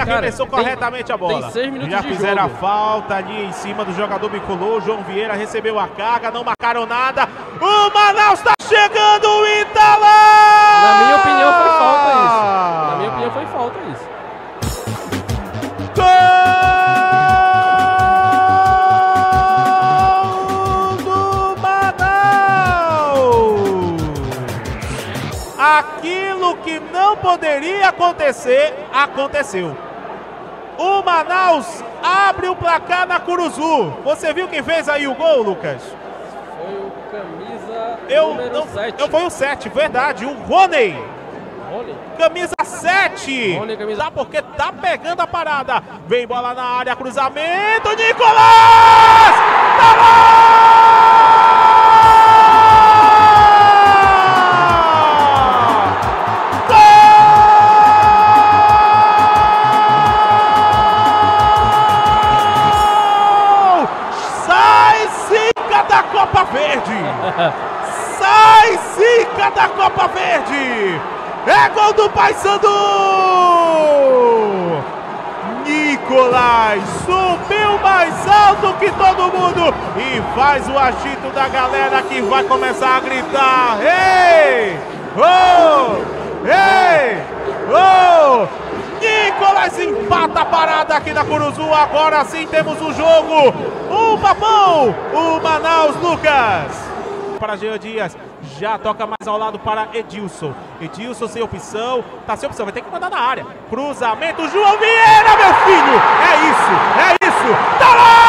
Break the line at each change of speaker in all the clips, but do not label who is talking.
arremessou corretamente a bola.
Tem 6 minutos
Já
de
fizeram
jogo.
a falta ali em cima do jogador bicolor. João Vieira recebeu a carga, não marcaram nada. O Manaus está chegando, o Italá!
Na minha opinião foi falta isso. Na minha opinião foi falta isso.
Gol do Manaus! Aquilo que não poderia acontecer, aconteceu. O Manaus abre o placar na Curuzu. Você viu quem fez aí o gol, Lucas?
Foi o camisa número 7.
Foi o 7, verdade. O Rony. Camisa 7.
Rony, camisa...
Tá porque tá pegando a parada. Vem bola na área, cruzamento. Nicolás! Tá lá! Da Copa Verde! Sai zica da Copa Verde! É gol do Paysandu! Nicolás subiu mais alto que todo mundo e faz o agito da galera que vai começar a gritar: Ei! Oh! Ei! Oh! Nicolás empata a parada aqui na Curuzu. Agora sim temos o jogo. O Papão, o Manaus, Lucas. Para Jean Dias, já toca mais ao lado para Edilson. Edilson sem opção, tá sem opção, vai ter que mandar na área. Cruzamento, João Vieira, meu filho. É isso, tá lá!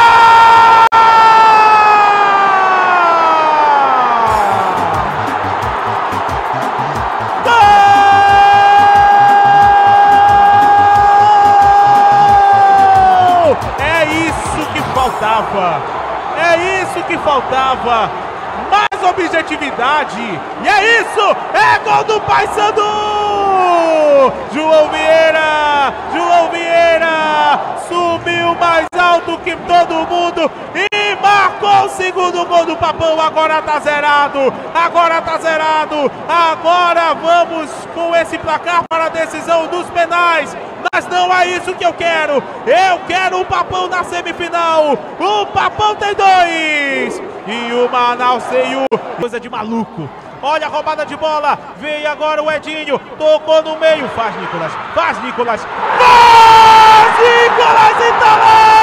É isso que faltava, mais objetividade, e é isso, é gol do Paysandu! João Vieira subiu mais alto que todo mundo e marcou o segundo gol do Papão. Agora tá zerado, agora vamos com esse placar para a decisão dos penais. Mas não é isso que eu quero o Papão na semifinal. O Papão tem 2 e o Manaus tem 1. Coisa de maluco. Olha a roubada de bola, veio agora o Edinho, tocou no meio, faz Nicolás, Italá!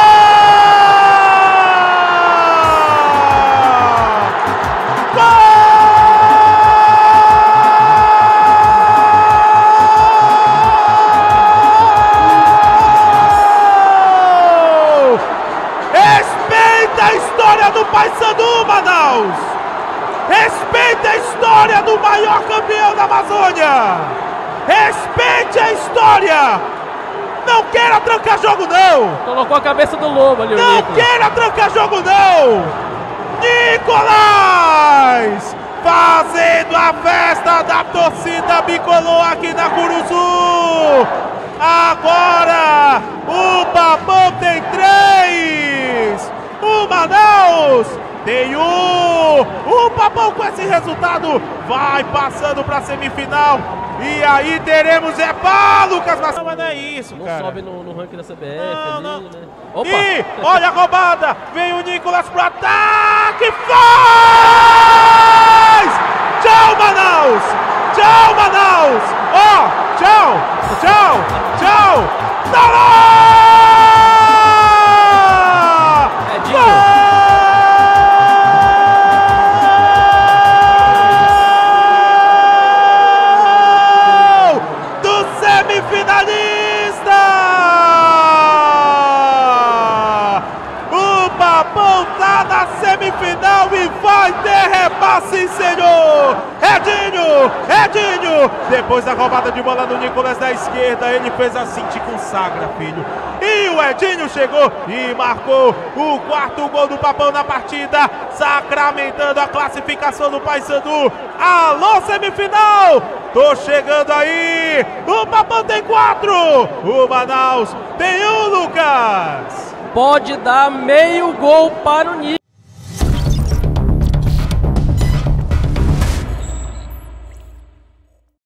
A história do Paysandu, Manaus! Respeite a história do maior campeão da Amazônia! Respeite a história! Não queira trancar jogo, não!
Colocou a cabeça do lobo ali,
não queira trancar jogo, não! Nicolás! Fazendo a festa da torcida bicolor aqui na Curuzu! Agora o Papão tem 3! O Manaus tem 1. O Papão com esse resultado vai passando para a semifinal. E aí teremos Lucas, mas não é isso, cara.
Não sobe no ranking da CBF
não.
Né? Opa.
E olha a roubada, vem o Nicolás pro ataque, faz! Tchau, Manaus! Ó, tchau! Tá lá! Finalista! O Papão tá na semifinal e vai ter repasse, senhor! Edinho! Depois da roubada de bola do Nicolás da esquerda, ele fez assim, te consagra, filho. E o Edinho chegou e marcou o 4º gol do Papão na partida, sacramentando a classificação do Paysandu. Alô, semifinal! Tô chegando aí! O Papão tem 4! O Manaus tem 1, Lucas!
Pode dar meio gol para o Nicolás.